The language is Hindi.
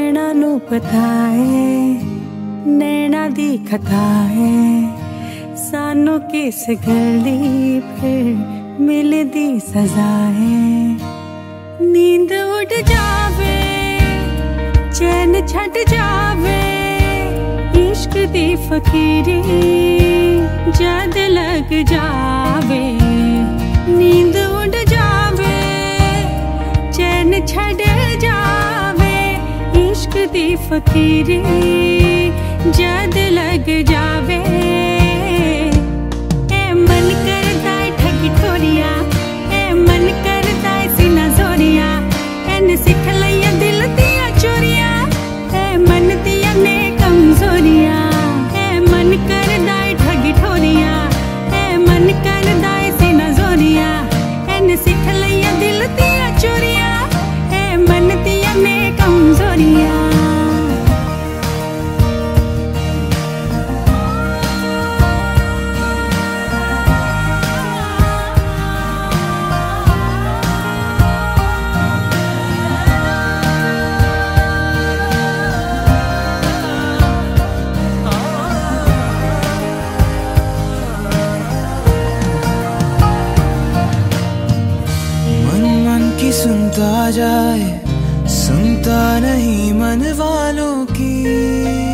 नैना नू पता है, नैना दी खता है, सानू किस गली फिर मिलदी सजा है। नींद उड़ जावे, चैन छट जावे, इश्क दी फकीरी जद लग जावे। नींद उड़ जावे, चैन छट जावे, इश्क दी फकीरी जद लग जावे। ए मन करदा है ठगी ठोरिया, ए मन करदा है सीना जोरिया, एन सिख लिया दिल दिया चोरिया, ए मन दिया ने कमजोरिया। ए मन करदा है ठगी ठोरिया, ए मन करदा है सीना जोरिया, एन सिख लिया दिल दिया चोरिया, ए मन दिया ने कमजोरिया। सुनता जाए, सुनता नहीं मन वालों की।